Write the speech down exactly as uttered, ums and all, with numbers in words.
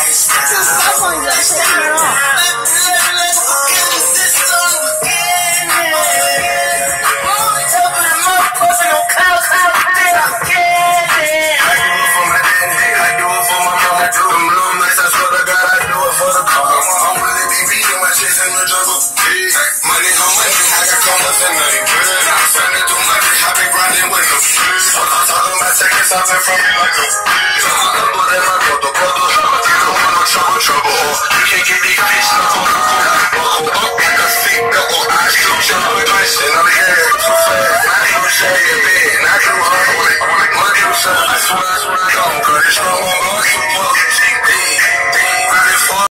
Stop on that, turn it off. Something from me like a double that my brother, brother. You don't want no trouble, trouble. You can't get these fish, no. Buckle up like a